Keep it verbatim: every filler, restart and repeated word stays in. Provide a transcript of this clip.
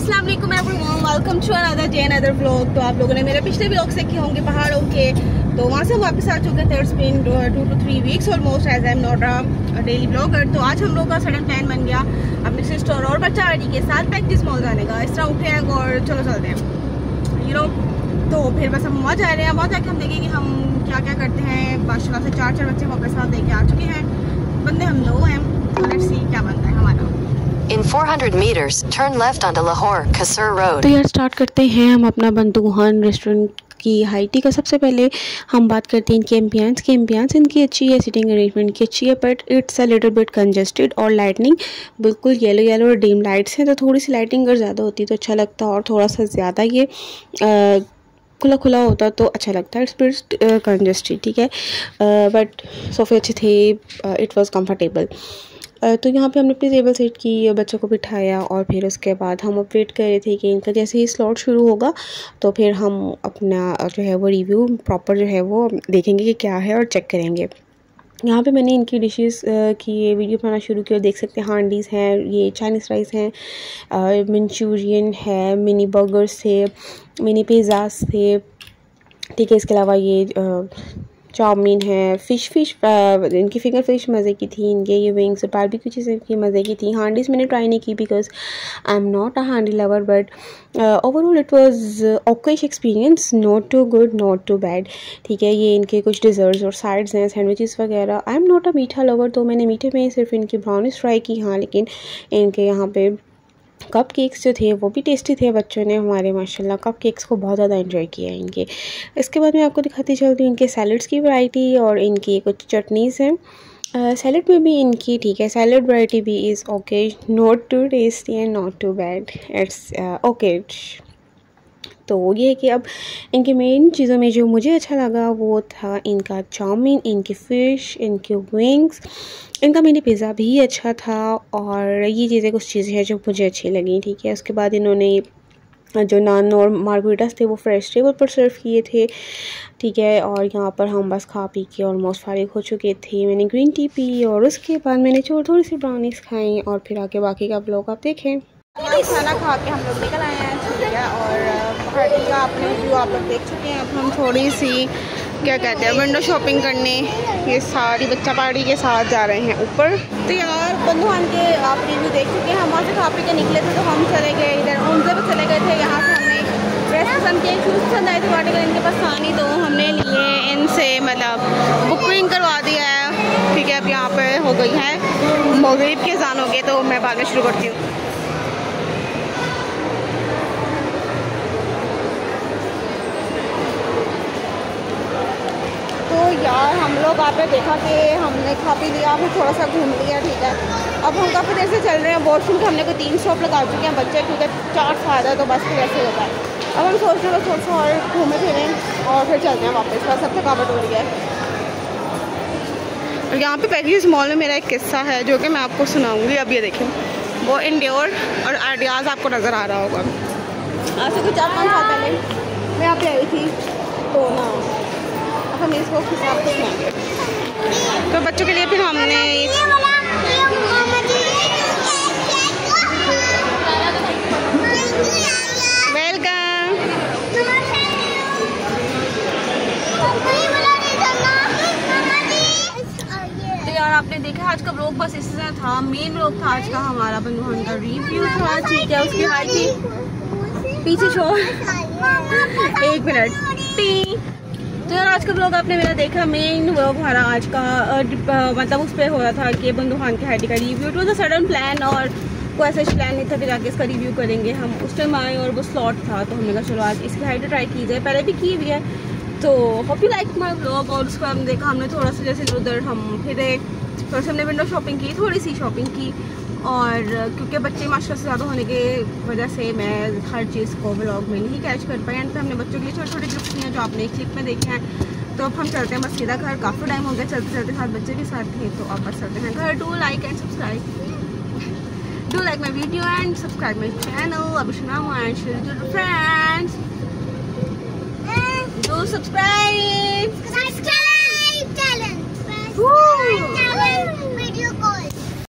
अस्सलाम वालेकुम everyone, welcome to another day another vlog. तो आप लोगों ने मेरे पिछले व्लॉग से किए होंगे पहाड़ों के, तो वहाँ से हम वापस आ चुके थे। It's been two to three weeks almost as I am not a daily vlogger. तो आज हम लोग का सडन प्लान बन गया अपनी सिस्टर और बच्चा आड़ी के साथ प्रैक्टिस मॉल जाने का। इस तरह उठे हैं और चलो चलते हैं यू नो। तो फिर बस हम वहाँ जा रहे हैं। वहाँ जाके हम देखेंगे हम क्या क्या करते हैं। माशाल्लाह से चार चार बच्चे हम अपने साथ लेके आ चुके हैं। बंदे हम दो हैं, तो लेट्स सी क्या बनता है हमारा। In four hundred meters, turn left onto Lahore Kasur Road. तो यार स्टार्ट करते हैं हम अपना बंदूहान रेस्टोरेंट की हाईटी का। सबसे पहले हम बात करते हैं इनके एम्बियंस की। एम्बियंस इनकी अच्छी है, सिटिंग अरेंजमेंट की अच्छी है, but it's a little bit congested. और लाइटनिंग बिल्कुल येलो येलो और डिम लाइट्स हैं, तो थोड़ी सी लाइटिंग अगर ज़्यादा होती तो अच्छा लगता, और थोड़ा सा ज़्यादा ये आ, खुला खुला होता तो अच्छा लगता है। इट्स बिट कंजेस्टेड, ठीक है, बट सोफे अच्छे थे, इट वाज कंफर्टेबल। तो यहाँ पे हमने अपनी टेबल सेट की, बच्चों को बिठाया, और फिर उसके बाद हम अपडेट कर रहे थे कि इनका जैसे ही स्लॉट शुरू होगा तो फिर हम अपना जो है वो रिव्यू प्रॉपर जो है वो देखेंगे कि क्या है और चेक करेंगे। यहाँ पे मैंने इनकी डिशेस की वीडियो बनाना शुरू किया। देख सकते हैं हांडीज़ हैं, ये चाइनीज़ राइस हैं, मंचूरियन है, मिनी बर्गर्स थे, मिनी पिज़्ज़ास थे, ठीक है। इसके अलावा ये आ, चाउमीन है, फ़िश फ़िश इनकी फिंगर फ़िश मज़े की थी, इनके ये विंग्स और बारबेक्यू चीज़ें की मज़े की थी। हांडीज़ मैंने ट्राई नहीं की because I am not a handi lover, but overall it was okayish experience, not too good not too bad, ठीक है। ये इनके कुछ डिज़र्ट्स और साइड्स हैं, सैंडविचेस वगैरह। आई एम नॉट अ मीठा लवर, तो मैंने मीठे में सिर्फ इनकी ब्राउनीज ट्राई की, हाँ, लेकिन इनके यहाँ पे कप केक्स जो थे वो भी टेस्टी थे। बच्चों ने हमारे माशाल्लाह कप केक्स को बहुत ज़्यादा एंजॉय किया है इनके। इसके बाद मैं आपको दिखाती चलती हूँ इनके सैलड्स की वैरायटी, और इनकी कुछ चटनीज़ हैं। सैलड में भी इनकी ठीक है, सैलड वैरायटी भी is okay, not too tasty and not too bad, it's okay. तो ये है कि अब इनके मेन चीज़ों में जो मुझे अच्छा लगा वो था इनका चाउमीन, इनकी फ़िश, इनके विंग्स, इनका मिनी पिज़्ज़ा भी अच्छा था, और ये चीज़ें कुछ चीज़ें हैं जो मुझे अच्छी लगी, ठीक है। उसके बाद इन्होंने जो नान और मार्गरिटास थे वो फ्रेश टेबल पर सर्व किए थे, ठीक है। और यहाँ पर हम बस खा पी के ऑलमोस्ट फारिग हो चुके थे। मैंने ग्रीन टी पी, और उसके बाद मैंने थोड़ी थोड़ी सी ब्राउनीज़ खाई, और फिर आके बाकी का ब्लॉग आप देखें। खाना खा के हम लोग निकल आए हैं, ठीक है। और पहाड़ी का अपने व्यू आप लोग देख चुके हैं। अब हम थोड़ी सी क्या कहते हैं विंडो शॉपिंग करने ये सारी बच्चा पहाड़ी के साथ जा रहे हैं ऊपर। तो यार बंदूहान के आप रिव्यू देख चुके हैं। हम वहाँ से खा पी के निकले थे, तो हम चले गए इधर उनसे पर चले गए थे। यहाँ से हमने ड्रेस पसंद किए, शूज़ पसंद आए थे, वाटर इनके पास था नहीं, तो हमने लिए इनसे मतलब बुकिंग करवा दिया है, ठीक है। अब यहाँ पर हो गई है मगरिब के अज़ान हो गए, तो मैं बाद में शुरू करती हूँ। तो यार हम लोग आपने देखा कि हमने खा पी लिया, फिर थोड़ा सा घूम लिया, ठीक है। अब हम काफ़ी देर से चल रहे हैं। वॉशरूम के हमने कोई तीन स्टॉप लगा चुके हैं बच्चे, क्योंकि चार फायदा है तो बस फिर ऐसे होता है। अब हम सोच रहे हैं थोड़ा सा और घूमे फिरें और फिर चलते हैं वापस, बस सब थकावट हो रही है। और यहाँ पे पैकेज मॉल में मेरा एक किस्सा है जो कि मैं आपको सुनाऊँगी। अब ये देखें, वो इंडोर और आइडियाज़ आपको नज़र आ रहा होगा। आज से कुछ चार पाँच साल पहले मैं यहाँ पे आई थी, तो ना हम इसको हिसाब से खाएंगे। तो बच्चों के लिए फिर हमने वेलकम। तो यार आपने देखा आज का व्लॉग बस इससे था, मेन व्लॉग था आज का हमारा बंदूहान का रिव्यू था, ठीक है। उसकी हाई थी पीछे छोड़ एक मिनट टी। तो यार आज का ब्लॉग आपने मेरा देखा, मेन व्लॉग हमारा आज का आ, मतलब उस पर हो रहा था कि बंदूहान की हाईटी का review. It was a sudden plan, और कोई ऐसा प्लान नहीं था कि जाके इसका रिव्यू करेंगे। हम उस टाइम आए और वो स्लॉट था, तो हमने कहा चलो आज इसकी हाईट ट्राई की जाए, पहले भी की हुई है। तो hope you like my vlog. और उसको हमने देखा, हमने थोड़ा सा जैसे उधर हम फिर एक थोड़ा सा हमने विंडो शॉपिंग की, थोड़ी सी शॉपिंग की, और क्योंकि बच्चे माशाल्लाह से ज़्यादा होने के वजह से मैं हर चीज़ को व्लॉग में नहीं कैच कर पाई। एंड पे हमने बच्चों के लिए छोटे छोटे क्लिप्स किए हैं जो आपने क्लिप में देखे हैं। तो अब हम चलते हैं बस सीधा घर, काफ़ी टाइम हो गया चलते चलते, साथ बच्चे के साथ थे, तो अब बस चलते हैं घर। Do like and subscribe, do like my video and subscribe my channel अबिशनामा and share to your friends, do subscribe subscribe channel.